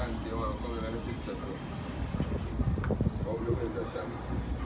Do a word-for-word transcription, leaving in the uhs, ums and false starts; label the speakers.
Speaker 1: asante wangu, kama unanifikisha tu. Kwa ule wenda shamba.